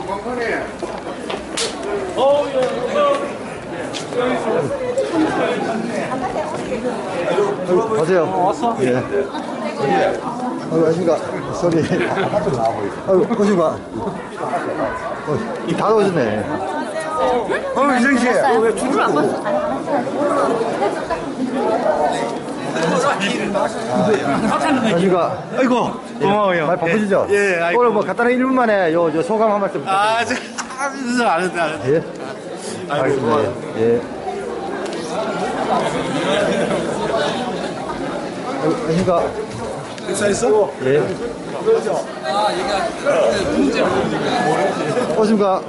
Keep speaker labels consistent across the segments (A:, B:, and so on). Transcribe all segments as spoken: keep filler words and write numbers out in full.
A: 보세요. 왔어? 예. 아이고, 안녕하십니까. 소리. 아이고, 오십니까. 다 오셨네. 어, 이정씨. 왜 줄을 안 봤어? 안녕하십니까. 아이고, 고마워요. 많이 바쁘시죠? 예, 아이고. 오늘 뭐 간단하게 일 분 만에 요, 요 소감 한 말씀 부탁드립니다.
B: 아, 저, 안 했다, 안 했다.
A: 예? 알겠습니다. 예. 예. 안녕하십니까.
B: 식사했어?
A: 예.
B: 아, 얘가 문제를
A: 오십니까?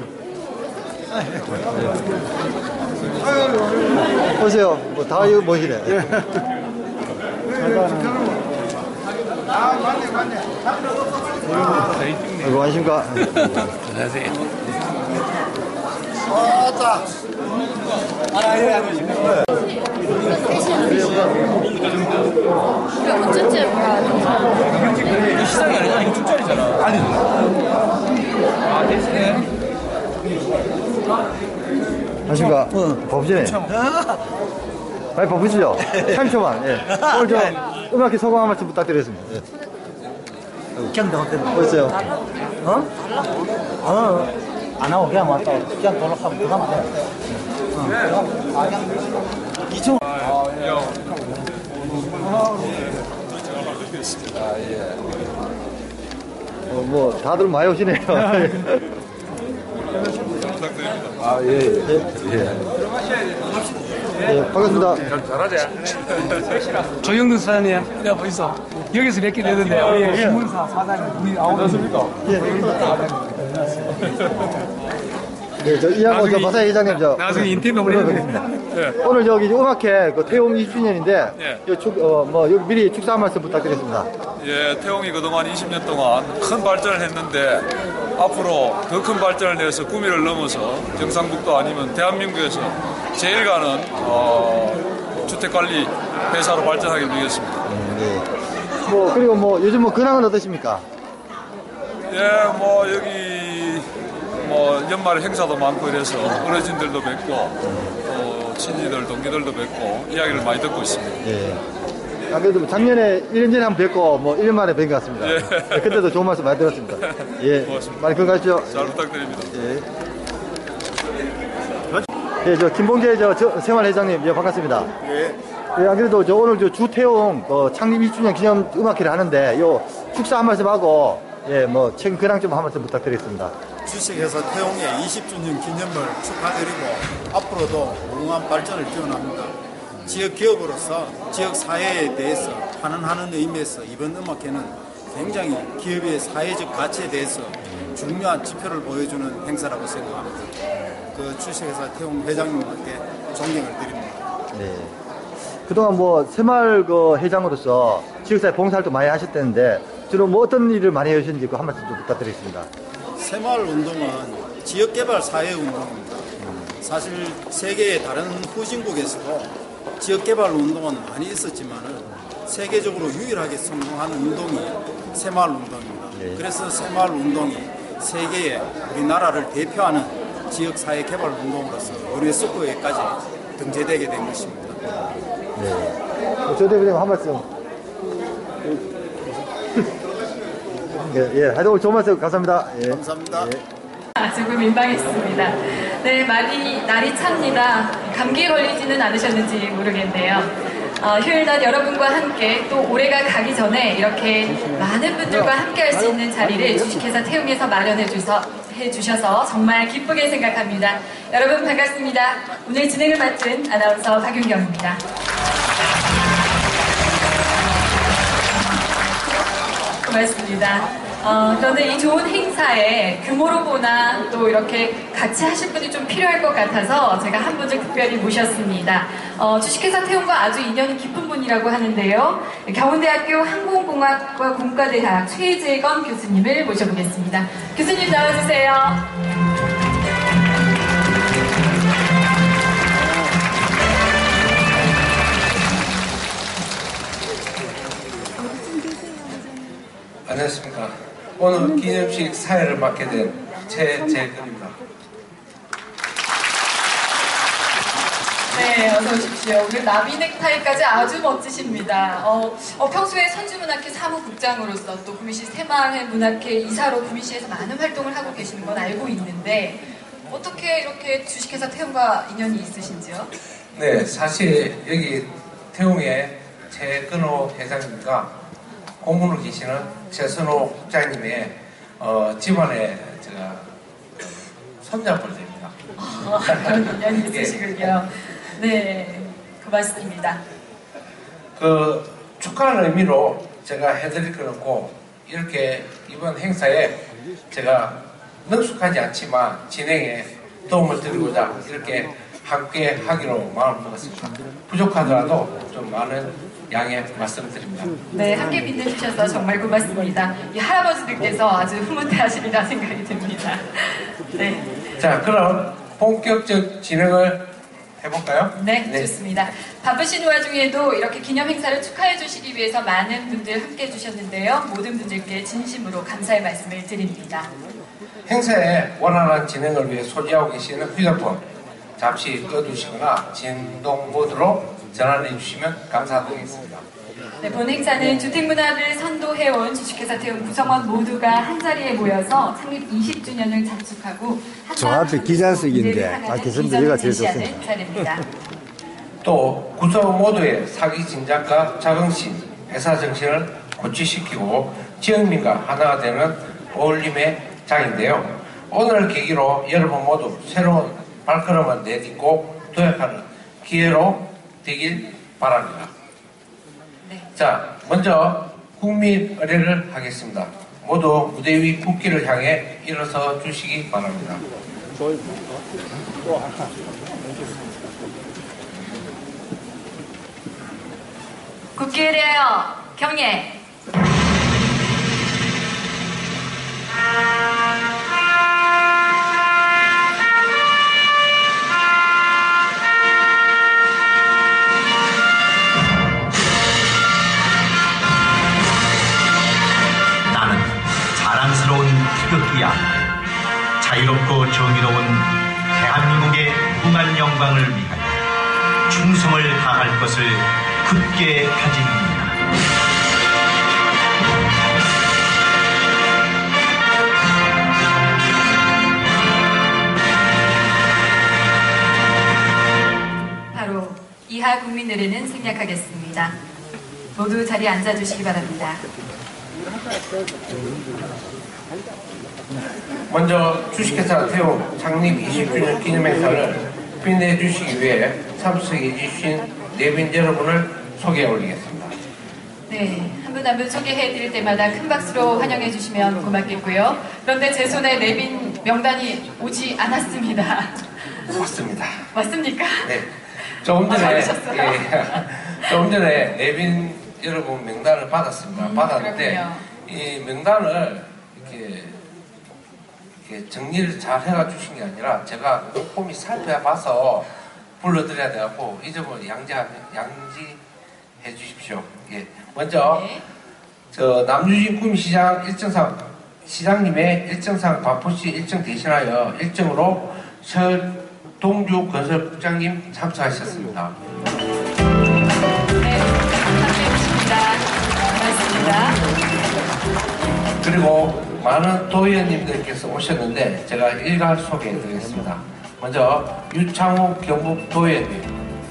A: 오세요. 뭐, 다 이거 뭐시네.
B: 아, 맞네, 맞네.
A: 아이고, 안녕하십니까?
B: 안녕하세요. 왔다. 아, 예, 안녕하십니까.
C: 우리가 언제쯤 가야
B: 이거 시상이 아니잖아. 이거 축전이잖아. 아니. 아, 대신에.
A: 안녕하십니까? 응. 바쁘시네. 많이 바쁘시죠? 삼 초만. 예. 오늘 저 음악회 소감 한 말씀 부탁드리겠습니다. 예.
D: 경도 어때?
A: 어딨어요?
D: 어? 어. 안 하고 그냥 왔다. 그냥 돌아가면 그만 돼. 어. 이쪽.
B: 아, 예.
A: 어, 뭐, 다들 많이 오시네요.
B: 아, 예, 예.
A: 예. 예, 반갑습니다.
E: 조영근 사장님, 내가 벌써 여기서 뵙게 되는데 우리 신문사 사장님, 우리 아홉
B: 안녕하십니까?
A: 네, 저 이양호 저 박사 회장님 저
E: 나중에 인터뷰 한번 해보겠습니다.
A: 네. 오늘 저기 음악회 그 태용 이십 주년인데
F: 예.
A: 요 축, 어, 뭐 여기 미리 축사 한 말씀 부탁드리겠습니다.
F: 예, 태용이 그동안 이십 년 동안 큰 발전을 했는데 앞으로 더 큰 발전을 내서 구미를 넘어서 경상북도 아니면 대한민국에서 제일 가는 어, 주택관리 회사로 발전하길 빌겠습니다.
A: 음, 네. 뭐 그리고 뭐 요즘 뭐 근황은 어떠십니까?
F: 예, 뭐 여기 뭐 연말에 행사도 많고 이래서 어르신들도 뵙고 또 친지들, 동기들도 뵙고 이야기를 많이 듣고 있습니다.
A: 예. 안 그래도 작년에 일 년 전에 한번 뵙고 뭐 일 년 만에 뵌 것 같습니다.
F: 예.
A: 네, 그때도 좋은 말씀 많이 들었습니다. 예.
F: 고맙습니다.
A: 많이 건강하십시오.
F: 잘 부탁드립니다.
A: 예. 예, 저 김봉재 저, 저 생활회장님, 예, 반갑습니다.
B: 예.
A: 예, 안 그래도 저 오늘 저 주태용 어, 창립 이 주년 기념 음악회를 하는데 요 축사 한 말씀 하고 예, 뭐 최근 근황 좀 한 말씀 부탁드리겠습니다.
G: 주식회사 태용의 이십 주년 기념을 축하드리고 앞으로도 무궁한 발전을 기원합니다. 지역 기업으로서 지역 사회에 대해서 환원하는 의미에서 이번 음악회는 굉장히 기업의 사회적 가치에 대해서 중요한 지표를 보여주는 행사라고 생각합니다. 그 주식회사 태용 회장님께 존경을 드립니다.
A: 네. 그동안 뭐 새마을 그 회장으로서 지역사회 봉사활동 많이 하셨다는데 주로 뭐 어떤 일을 많이 하셨는지 그 한 말씀 좀 부탁드리겠습니다.
G: 새마을 운동은 지역개발 사회운동입니다. 사실 세계의 다른 후진국에서도 지역개발 운동은 많이 있었지만은 세계적으로 유일하게 성공한 운동이 새마을 운동입니다.
A: 네.
G: 그래서 새마을 운동이 세계에 우리나라를 대표하는 지역사회 개발 운동으로서 유네스코에까지 등재되게 된 것입니다.
A: 네. 조 대표님 한 말씀. 예, 예, 하여튼 오늘 좋은 말씀 감사합니다. 예.
G: 감사합니다.
A: 예.
C: 아, 지금 민망했습니다. 네, 많이 날이 찹니다. 감기에 걸리지는 않으셨는지 모르겠네요. 어, 휴일 낮 여러분과 함께 또 올해가 가기 전에 이렇게 많은 분들과 함께 할 수 있는 자리를 주식회사 태용에서 마련해 주셔서, 해 주셔서 정말 기쁘게 생각합니다. 여러분 반갑습니다. 오늘 진행을 맡은 아나운서 박윤경입니다. 고맙습니다. 어, 저는 이 좋은 행사에 규모로 보나 또 이렇게 같이 하실 분이 좀 필요할 것 같아서 제가 한 분을 특별히 모셨습니다. 어, 주식회사 태용과 아주 인연이 깊은 분이라고 하는데요. 경운대학교 항공공학과 공과대학 최재건 교수님을 모셔보겠습니다. 교수님 나와주세요.
H: 안녕하십니까. 오늘 기념식 사회를 맡게 된 최재근입니다.
C: 네, 어서 오십시오. 오늘 나비 넥타이까지 아주 멋지십니다. 어, 어, 평소에 선주문학회 사무국장으로서 또 구미시 새마을문학회 이사로 구미시에서 많은 활동을 하고 계시는 건 알고 있는데 어떻게 이렇게 주식회사 태웅과 인연이 있으신지요?
H: 네, 사실 여기 태웅의 최근호 회장님과 공무로 계시는 최선호 국장님의 어, 집안에 제가 손잡을 됩니다.
C: 아, 그런 인연이 있으시군요. 네, 고맙습니다.
H: 그 축하하는 의미로 제가 해드릴 건 없고 이렇게 이번 행사에 제가 능숙하지 않지만 진행에 도움을 드리고자 이렇게 함께 하기로 마음을 먹었습니다. 부족하더라도 좀 많은 양해 말씀드립니다.
C: 네, 함께 빛내주셔서 정말 고맙습니다. 이 할아버지들께서 아주 흐뭇해하시리라 생각이 듭니다. 네.
H: 자, 그럼 본격적 진행을 해볼까요?
C: 네, 네, 좋습니다. 바쁘신 와중에도 이렇게 기념 행사를 축하해 주시기 위해서 많은 분들 함께 해주셨는데요. 모든 분들께 진심으로 감사의 말씀을 드립니다.
H: 행사의 원활한 진행을 위해 소지하고 계시는 휴대폰 잠시 꺼두시거나 진동 모드로 전환해 주시면 감사드리겠습니다.
C: 네, 본 행사는 주택문화를 선도해온 주식회사 태웅 구성원 모두가 한자리에 모여서 창립 이십 주년을 자축하고
A: 저 앞에 기자석인데 아, 개선들이가 제일 좋습니다.
C: 차례입니다.
H: 또 구성원 모두의 사기 진작과 자긍심, 회사 정신을 고취시키고 지역민과 하나가 되는 어울림의 장인데요. 오늘을 계기로 여러분 모두 새로운 발걸음을 내딛고 도약하는 기회로 되길 바랍니다.
C: 네.
H: 자, 먼저 국민 의례를 하겠습니다. 모두 무대 위 국기를 향해 일어서 주시기 바랍니다.
C: 국기에 대하여 경례.
I: 나는 자랑스러운 태극기야. 자유롭고 정의로운 대한민국의 무궁한 영광을 위하여 충성을 다할 것을 굳게 다짐합니다.
C: 바로 이하 국민 의례는 생략하겠습니다. 모두 자리에 앉아주시기 바랍니다.
H: 먼저 주식회사 태웅 창립 이십 주년 기념행사를 빛내 주시기 위해 참석해 주신 내빈 여러분을 소개해 올리겠습니다.
C: 네, 한 분 한 분 소개해 드릴 때마다 큰 박수로 환영해 주시면 고맙겠고요. 그런데 제 손에 내빈 명단이 오지 않았습니다.
H: 맞습니다.
C: 맞습니까?
H: 네. 조금 전에,
C: 아, 받으셨어요?
H: 예, 조금 전에 내빈 여러분 명단을 받았습니다.
C: 음,
H: 받았는데
C: 그렇군요.
H: 이 명단을 이렇게, 이렇게 정리를 잘 해가 주신 게 아니라 제가 꼼꼼히 살펴봐서 불러드려야 되고 이 점을 양지, 양지해 주십시오. 예. 먼저
C: 네.
H: 저 남유진 구미시장 일정상 시장님의 일정상 바쁘시 일정 대신하여 일정으로 서동주 건설국장님 참석하셨습니다.
C: 네, 함께해 주십니다. 고맙습니다.
H: 그리고 많은 도의원님들께서 오셨는데 제가 일괄 소개해드리겠습니다. 먼저 유창우 경북 도의원님,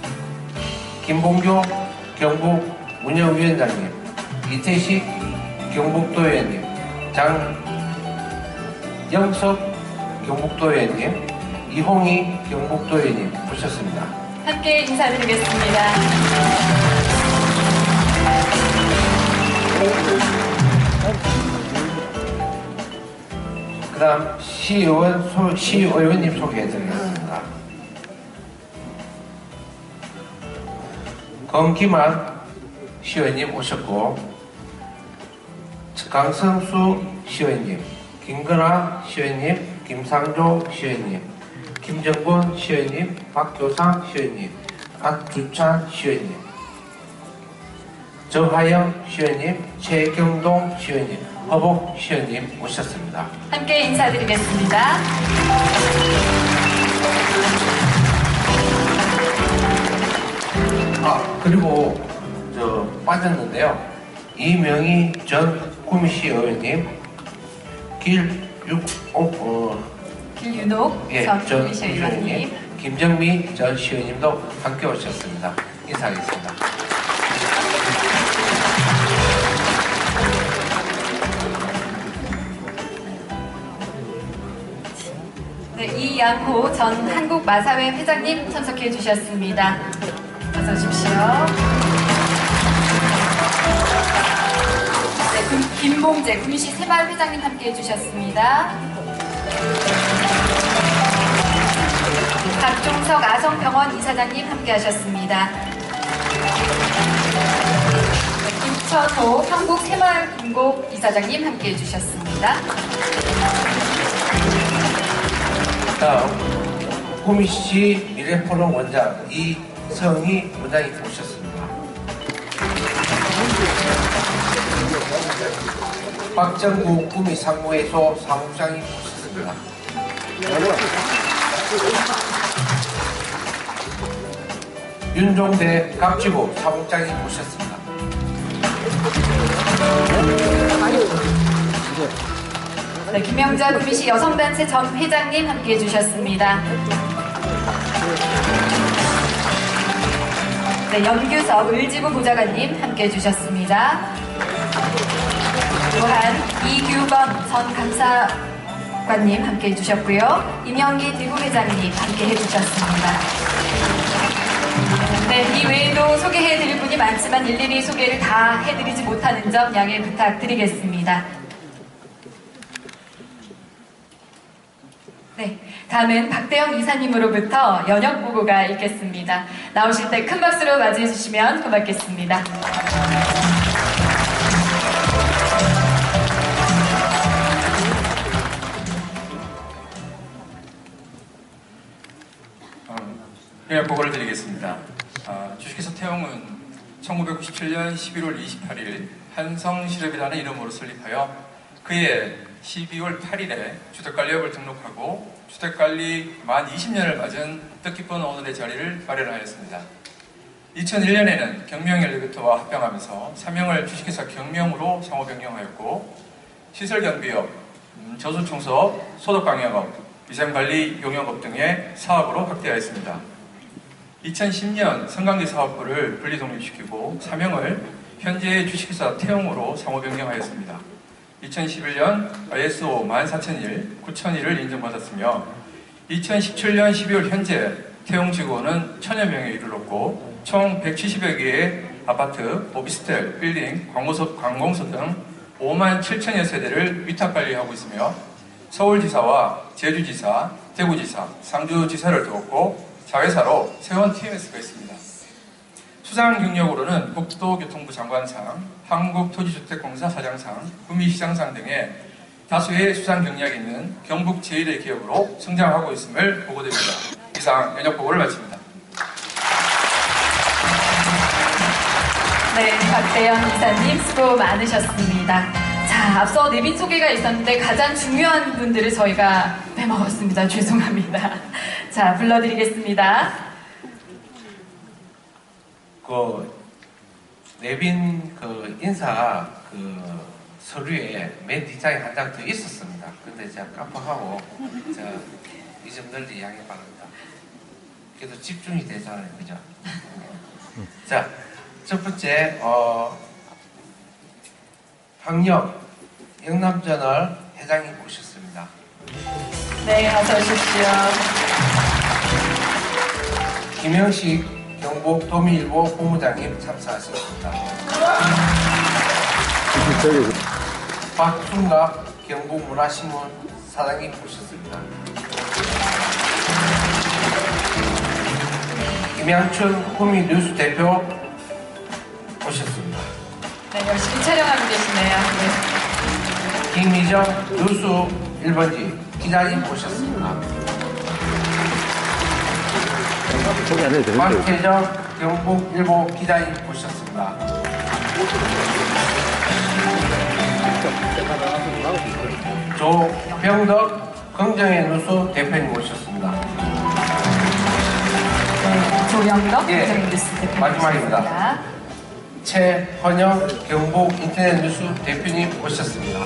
H: 김봉교 경북 운영위원장님, 이태식 경북 도의원님, 장영석 경북 도의원님, 이홍희 경북 도의원님 오셨습니다.
C: 함께 인사드리겠습니다.
H: 그 다음 시의원, 소, 시의원님 소개해드리겠습니다. 권기만 시의원님 오셨고, 강성수 시의원님, 김건아 시의원님, 김상조 시의원님, 김정권 시의원님, 박교상 시의원님, 안주찬 시의원님, 정하영 시의원님, 최경동 시의원님 허복 시의님 모셨습니다.
C: 함께 인사드리겠습니다.
H: 아, 그리고 저 빠졌는데요. 이명희 전 구미시 의원님, 길육 어, 어,
C: 길윤옥
H: 예,
C: 전
H: 전
C: 구미시 의원님,
H: 김정미 전 시의원님도 함께 오셨습니다. 인사하겠습니다.
C: 네, 이양호 전 한국마사회 회장님 참석해 주셨습니다. 어서 오십시오. 네, 금- 김봉재 구미시 새마을 회장님 함께 해주셨습니다. 박종석 아성병원 이사장님 함께 하셨습니다. 네, 김천호 한국새마을금고 이사장님 함께 해주셨습니다.
H: 다음 구미시 미래포럼 원장 이성희 원장이 오셨습니다. 박정구 구미 상무회소 사무장이 오셨습니다. 윤종대 갑지구 사무장이 오셨습니다.
C: 네, 김영자 구미시 여성단체 전 회장님 함께 해주셨습니다. 네, 연규석 을지부 보좌관님 함께 해주셨습니다. 또한 이규건 전 감사관님 함께 해주셨고요. 임영기 대구회장님 함께 해주셨습니다. 네, 이 외에도 소개해드릴 분이 많지만 일일이 소개를 다 해드리지 못하는 점 양해 부탁드리겠습니다. 네, 다음은 박대영 이사님으로부터 연역 보고가 있겠습니다. 나오실 때 큰 박수로 맞이해 주시면 고맙겠습니다.
J: 연역 보고를 드리겠습니다. 아, 주식회사 태용은 천구백구십칠 년 십일월 이십팔일 한성실업이라는 이름으로 설립하여 그해 십이월 팔일에 주택관리업을 등록하고 주택관리 만 이십 년을 맞은 뜻깊은 오늘의 자리를 마련하였습니다. 이천일 년에는 경명 엘리베이터와 합병하면서 사명을 주식회사 경명으로 상호 변경하였고 시설경비업, 음, 저수청소업, 소독방역업, 위생관리 용역업 등의 사업으로 확대하였습니다. 이천십 년 성강리 사업부를 분리 독립시키고 사명을 현재의 주식회사 태용으로 상호 변경하였습니다. 이천십일 년 아이에스오 만 사천일, 구천일을 인정받았으며 이천십칠 년 십이월 현재 태용 직원은 천여 명에 이르렀고 총 백칠십여 개의 아파트, 오피스텔, 빌딩, 관공서, 관공서 등 오만 칠천여 세대를 위탁관리하고 있으며 서울지사와 제주지사, 대구지사, 상주지사를 두었고 자회사로 세원 티엠에스가 있습니다. 수상 경력으로는 국토교통부 장관상, 한국토지주택공사 사장상, 구미시장상 등의 다수의 수상 경력이 있는 경북 제일의 기업으로 성장하고 있음을 보고드립니다. 이상 연역 보고를 마칩니다.
C: 네, 박대영 이사님 수고 많으셨습니다. 자, 앞서 내빈 소개가 있었는데 가장 중요한 분들을 저희가 빼먹었습니다. 죄송합니다. 자, 불러드리겠습니다.
H: 그 내빈 그 인사 그 서류에 맨 뒷장에 한 장 더 있었습니다. 근데 제가 깜빡하고 제가 이 점 널리 양해 바랍니다. 그래도 집중이 되잖아요, 그죠? 자, 첫 번째 어, 박력 영남저널 회장님 오셨습니다.
C: 네, 어서 오십시오.
H: 김영식 경북 도미일보 본부장님 참석하셨습니다. 박순갑 경북문화신문 사장님 오셨습니다. 김양춘 구미 뉴스 대표 오셨습니다.
C: 네, 열심히 촬영하고 계시네요. 네.
H: 김희정 뉴스 일 번지 기자님 오셨습니다. 박혜정 경북일보 기자님 오셨습니다. 조병덕 긍정의 누수 대표님 모셨습니다.
C: 네, 조영덕
H: 예,
C: 긍정의 뉴스 대표님
H: 마지막입니다.
C: 모셨습니다.
H: 최헌영 경북 인터넷 뉴스 대표님 모셨습니다.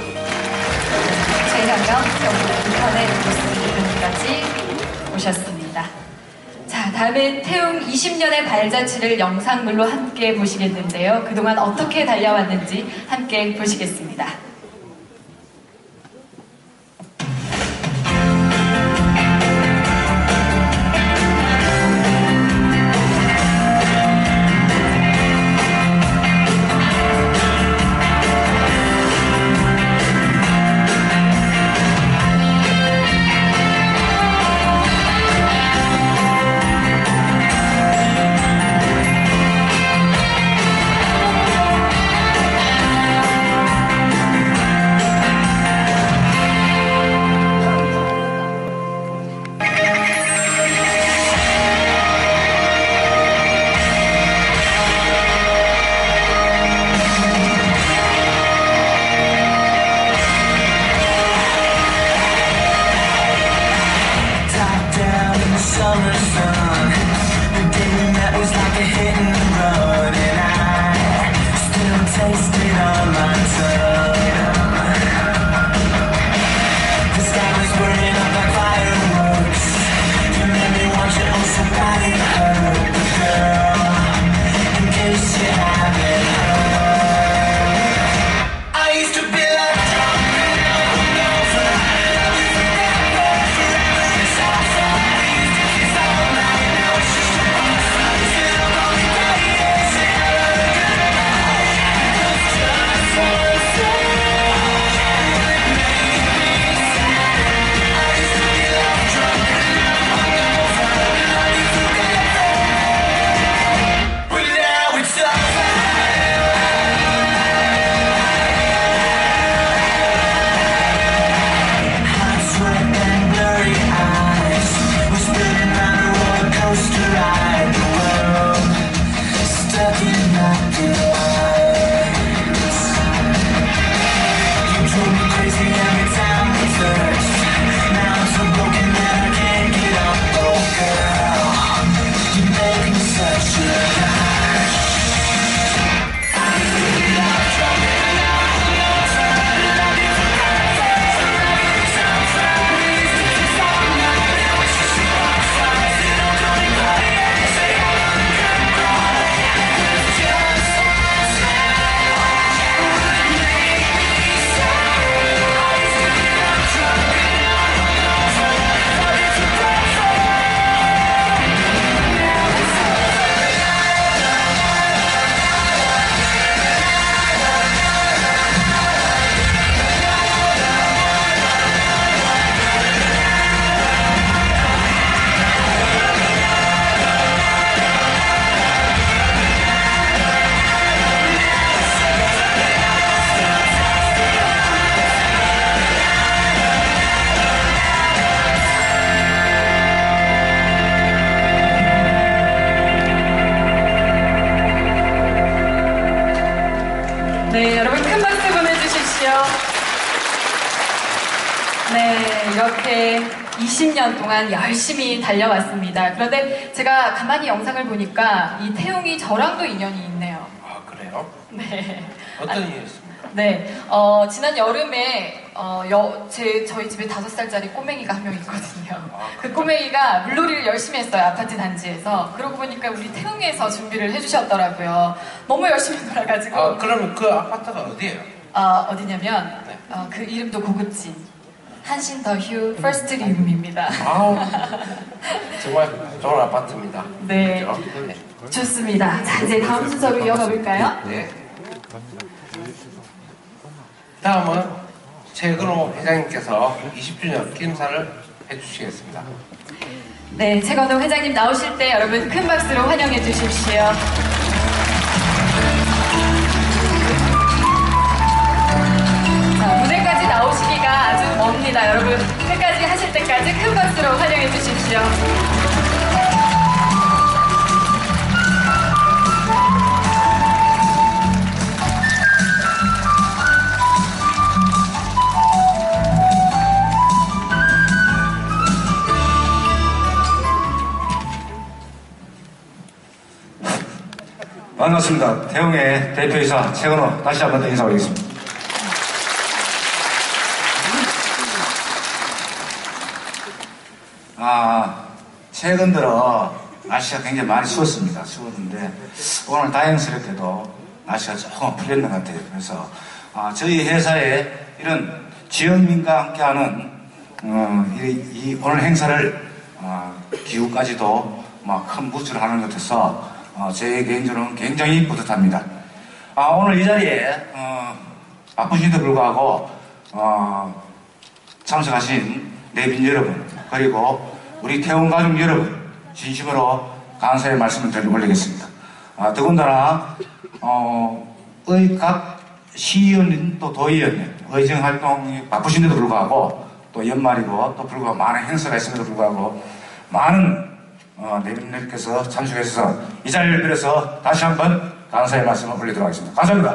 C: 최현영 경북 인터넷 뉴스 대표님까지 모셨습니다. 자, 다음은 태웅 이십 년의 발자취를 영상물로 함께 보시겠는데요. 그동안 어떻게 달려왔는지 함께 보시겠습니다. 네, 여러분 큰 박수 보내주십시오. 네, 이렇게 이십 년 동안 열심히 달려왔습니다. 그런데 제가 가만히 영상을 보니까 이 태웅이 저랑도 인연이 있네요.
H: 아, 그래요?
C: 네.
H: 어떤 일이었습니까?
C: 네, 어, 지난 여름에 어, 여, 제, 저희 집에 다섯 살짜리 꼬맹이가 한 명 있거든요. 그 꼬맹이가 물놀이를 열심히 했어요, 아파트 단지에서. 그러고 보니까 우리 태웅에서 준비를 해주셨더라고요. 너무 열심히 놀아가지고.
H: 아, 그러면 그 아파트가 어디예요?
C: 어, 어디냐면
H: 네.
C: 어, 그 이름도 고급진 한신 더 휴 퍼스트 룸입니다.
H: 아우, 정말 좋은 아파트입니다.
C: 네.
H: 그죠? 네.
C: 좋습니다. 자, 이제 다음 순서로 이어가 볼까요?
H: 네. 다음은 최근호 회장님께서 이십 주년 기념사를 해주시겠습니다.
C: 네, 최건호 회장님 나오실 때 여러분 큰 박수로 환영해 주십시오. 자, 무대까지 나오시기가 아주 멉니다. 여러분 끝까지 하실 때까지 큰 박수로 환영해 주십시오.
K: 반갑습니다. 태웅의 대표이사 최건호 다시 한번 더 인사드리겠습니다. 아, 최근 들어 날씨가 굉장히 많이 추웠습니다. 추웠는데 오늘 다행스럽게도 날씨가 조금 풀렸는 것 같아요. 그래서 아, 저희 회사에 이런 지역민과 함께하는 어, 이, 이 오늘 행사를 어, 기후까지도 막 큰 무주를 하는 것 같아서 어, 제 개인적으로는 굉장히 뿌듯합니다. 아, 오늘 이 자리에 어, 바쁘신데도 불구하고 어, 참석하신 내빈 여러분 그리고 우리 태웅 가족 여러분 진심으로 감사의 말씀을 드리 올리겠습니다. 아, 더군다나 어, 의 각 시의원님 또 도의원님 의정활동이 바쁘신데도 불구하고 또 연말이고 또 불구하고 많은 행사가 있음에도 불구하고 많은 어, 내빈님께서 참석해 주셔서 이 자리를 빌어서 다시 한번 감사의 말씀을 올리도록 하겠습니다. 감사합니다.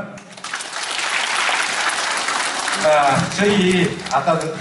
K: 아, 저희 아까 그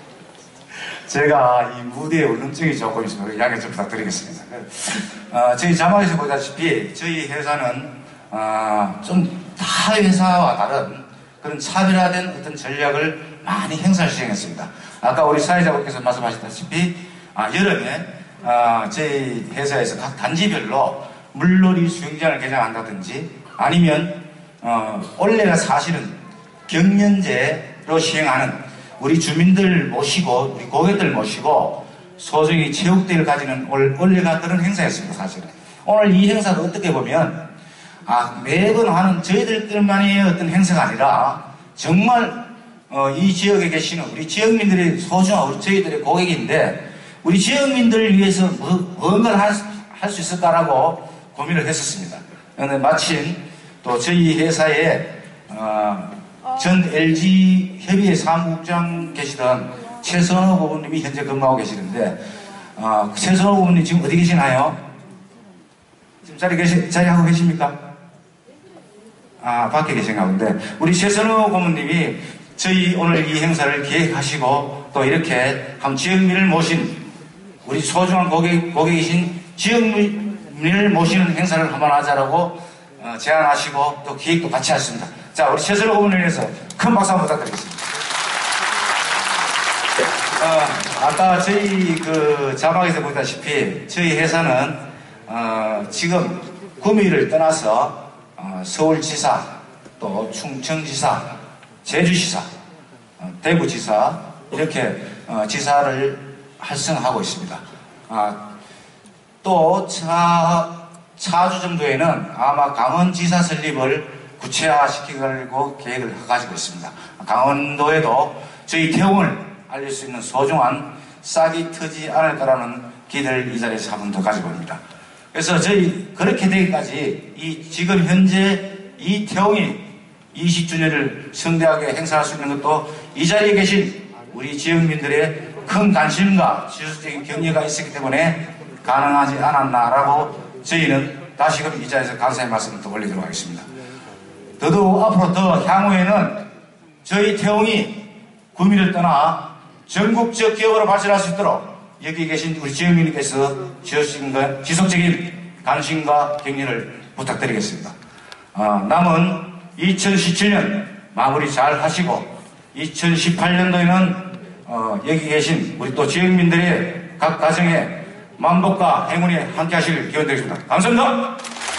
K: 제가 이 무대에 울렁증이 조금 있으면 양해 좀 부탁드리겠습니다. 어, 저희 자막에서 보다시피 저희 회사는 어, 좀 타 회사와 다른 그런 차별화된 어떤 전략을 많이 행사를 시행했습니다. 아까 우리 사회자분께서 말씀하셨다시피 아, 여름에 어, 저희 회사에서 각 단지별로 물놀이 수영장을 개장한다든지 아니면 어, 원래가 사실은 경연제로 시행하는 우리 주민들 모시고 우리 고객들 모시고 소정의 체육대회를 가지는 원래가 그런 행사였습니다. 사실은 오늘 이 행사도 어떻게 보면 아, 매번 하는 저희들만의 어떤 행사가 아니라 정말 어, 이 지역에 계시는 우리 지역민들의 소중한 우리 저희들의 고객인데 우리 지역민들을 위해서 뭐, 뭔가를 할 수 있을까라고 고민을 했었습니다. 그런데 마침 또 저희 회사에 어, 전 엘지 협의회 사무국장 계시던 최선호 고문님이 현재 근무하고 계시는데 어, 최선호 고문님 지금 어디 계시나요? 지금 자리 계시, 자리하고 계십니까? 아, 밖에 계신가 본데 우리 최선호 고문님이 저희 오늘 이 행사를 기획하시고 또 이렇게 한 지역민을 모신 우리 소중한 고객, 고객이신 지역민을 모시는 행사를 한번 하자라고 어, 제안하시고 또 기획도 같이 하셨습니다. 자, 우리 최선호 고문을 위해서 큰 박수 한번 부탁드리겠습니다. 어, 아까 저희 그 자막에서 보다시피 저희 회사는 어, 지금 구미를 떠나서 어, 서울지사, 또 충청지사, 제주지사, 어, 대구지사 이렇게 어, 지사를 활성화하고 있습니다. 아, 또 차, 차주 정도에는 아마 강원지사 설립을 구체화시키려고 계획을 가지고 있습니다. 강원도에도 저희 태웅을 알릴 수 있는 소중한 싹이 트지 않을까라는 기대를 이 자리에서 한 번 더 가지고 있습니다. 그래서 저희 그렇게 되기까지 이 지금 현재 이 태웅이 이십 주년을 성대하게 행사할 수 있는 것도 이 자리에 계신 우리 지역민들의 큰 관심과 지속적인 격려가 있었기 때문에 가능하지 않았나라고 저희는 다시금 이 자리에서 감사의 말씀을 더 올리도록 하겠습니다. 더더욱 앞으로 더 향후에는 저희 태웅이 구미를 떠나 전국적 기업으로 발전할 수 있도록 여기 계신 우리 지역민님께서 지속적인 관심과 격려를 부탁드리겠습니다. 어, 남은 이천십칠 년 마무리 잘 하시고 이천십팔 년도에는 어, 여기 계신 우리 또 지역민들의 각 가정에 만복과 행운이 함께 하시길 기원드리겠습니다. 감사합니다.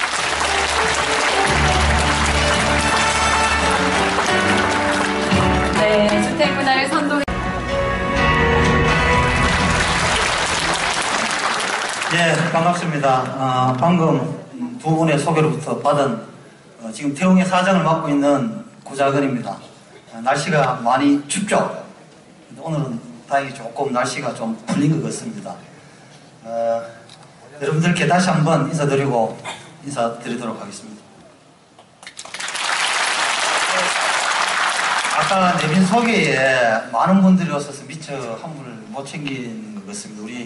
C: 네, 주택문화를 선도해
D: 네, 반갑습니다. 어, 방금 두 분의 소개로부터 받은 어, 지금 태웅의 사장을 맡고 있는 구자근입니다. 어, 날씨가 많이 춥죠? 오늘은 다행히 조금 날씨가 좀 풀린 것 같습니다. 어, 여러분들께 다시 한번 인사드리고 인사드리도록 하겠습니다. 아까 내빈 소개에 많은 분들이 오셔서 미처 한 분을 못 챙긴 것 같습니다. 우리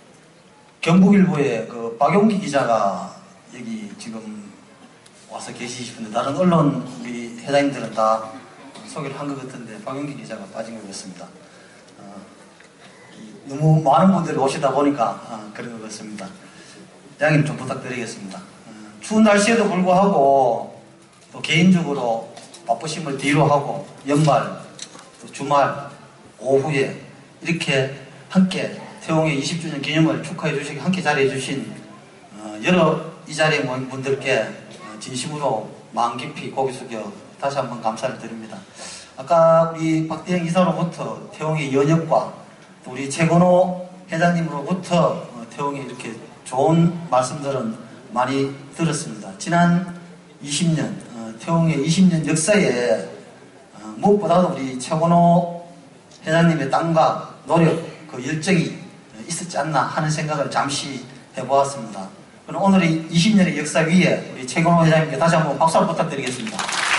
D: 경북일보의 그 박용기 기자가 여기 지금 와서 계시는데 다른 언론 우리 회장님들은 다 소개를 한 것 같은데 박용기 기자가 빠진 것 같습니다. 어, 너무 많은 분들이 오시다 보니까 어, 그런 것 같습니다. 양해 좀 부탁드리겠습니다. 어, 추운 날씨에도 불구하고 또 개인적으로 바쁘심을 뒤로 하고 연말, 또 주말, 오후에 이렇게 함께 태웅의 이십 주년 기념을 축하해 주시고 함께 자리해 주신 어, 여러 이 자리에 모인 분들께 진심으로 마음 깊이 고개 숙여 다시 한번 감사를 드립니다. 아까 우리 박대영 이사로부터 태웅의 연협과 또 우리 최건호 회장님으로부터 어, 태웅의 이렇게 좋은 말씀들은 많이 들었습니다. 지난 이십 년, 어, 태웅의 이십 년 역사에 어, 무엇보다도 우리 최건호 회장님의 땀과 노력, 그 열정이 있었지 않나 하는 생각을 잠시 해보았습니다. 그럼 오늘의 이십 년의 역사 위에 우리 최건호 회장님께 다시 한번 박수를 부탁드리겠습니다.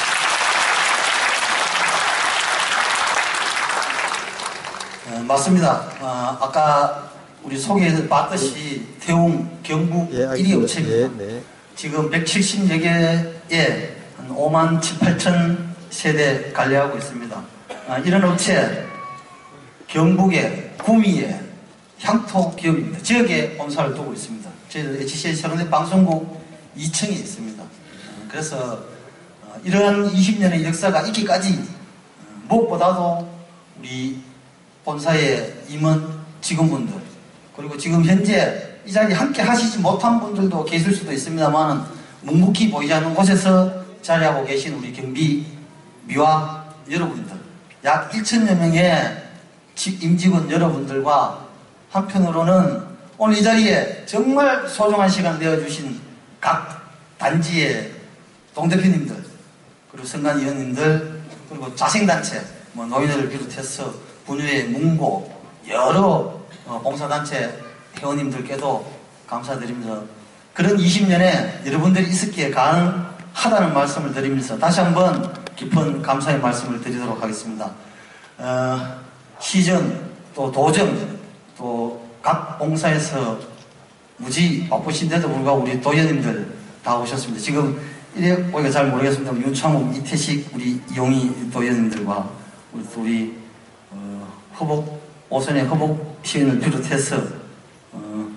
D: 어, 맞습니다. 어, 아까 우리 소개에서 봤듯이 태웅 경북
A: 예,
D: 일 위 업체입니다.
A: 예, 네.
D: 지금 백칠십여 개의 한 오만 칠팔천 세대 관리하고 있습니다. 아, 이런 업체 경북의 구미의 향토 기업입니다. 지역에 본사를 두고 있습니다. 저희들 에이치씨엘 세련된 방송국 이 층에 있습니다. 그래서 이런 이십 년의 역사가 있기까지 무엇보다도 우리 본사의 임원 직원분들 그리고 지금 현재 이 자리에 함께 하시지 못한 분들도 계실 수도 있습니다만 묵묵히 보이지 않는 곳에서 자리하고 계신 우리 경비 미화 여러분들 약 천여 명의 임직원 여러분들과 한편으로는 오늘 이 자리에 정말 소중한 시간 내어주신 각 단지의 동대표님들 그리고 선관위원님들 그리고 자생단체 뭐 노인회를 비롯해서 분유회 문고 여러 어, 봉사단체 회원님들께도 감사드리면서 그런 이십 년에 여러분들이 있었기에 가능하다는 말씀을 드리면서 다시 한번 깊은 감사의 말씀을 드리도록 하겠습니다. 어, 시정 또 도정 또 각 봉사에서 무지 바쁘신데도 불구하고 우리 도의원님들 다 오셨습니다. 지금 이래 보기가 잘 모르겠습니다. 윤창욱, 이태식, 우리 이용희 도의원님들과 우리 또 우리 어, 허복 오선의 허복 시인을 비롯해서 어,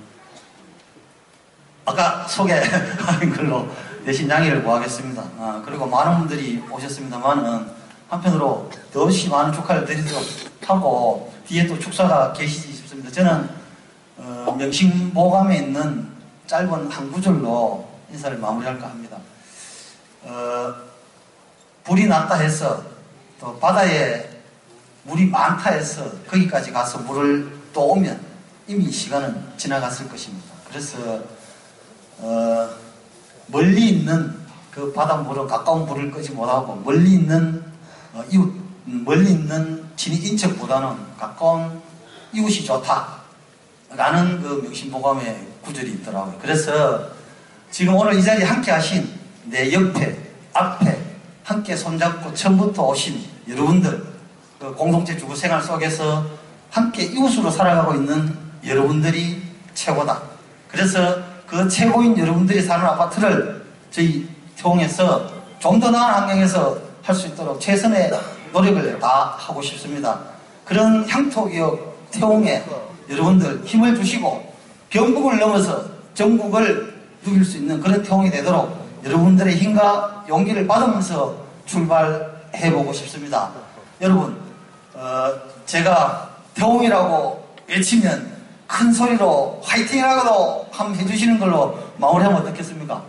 D: 아까 소개한 걸로 대신 양해를 구하겠습니다. 아, 그리고 많은 분들이 오셨습니다만은 한편으로 더없이 많은 축하를 드리도록 하고 뒤에 또 축사가 계시지 싶습니다. 저는 어, 명심보감에 있는 짧은 한 구절로 인사를 마무리할까 합니다. 어, 불이 났다 해서 또 바다에 물이 많다 해서 거기까지 가서 물을 또 오면 이미 시간은 지나갔을 것입니다. 그래서 어, 멀리 있는 그 바닷물은 가까운 불을 끄지 못하고 멀리 있는 어, 이웃, 멀리 있는 친인 인척보다는 가까운 이웃이 좋다 라는 그 명심보감의 구절이 있더라고요. 그래서 지금 오늘 이 자리에 함께 하신 내 옆에 앞에 함께 손잡고 처음부터 오신 여러분들 그 공동체 주거 생활 속에서 함께 이웃으로 살아가고 있는 여러분들이 최고다. 그래서 그 최고인 여러분들이 사는 아파트를 저희 태웅에서 좀 더 나은 환경에서 할 수 있도록 최선의 노력을 다 하고 싶습니다. 그런 향토기업 태웅에 여러분들 힘을 주시고 경북을 넘어서 전국을 누빌 수 있는 그런 태웅이 되도록 여러분들의 힘과 용기를 받으면서 출발해보고 싶습니다. 여러분 어, 제가 태웅이라고 외치면 큰 소리로 화이팅이라고도 한번 해주시는 걸로 마무리하면 어떻겠습니까?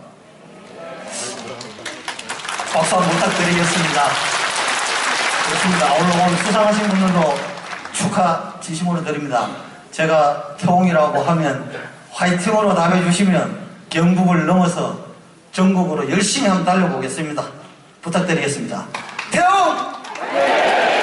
D: 박수 한번 부탁드리겠습니다. 그렇습니다. 오늘, 오늘 수상하신 분들도 축하 진심으로 드립니다. 제가 태웅이라고 하면 화이팅으로 답해주시면 경북을 넘어서 전국으로 열심히 한번 달려보겠습니다. 부탁드리겠습니다. 태웅!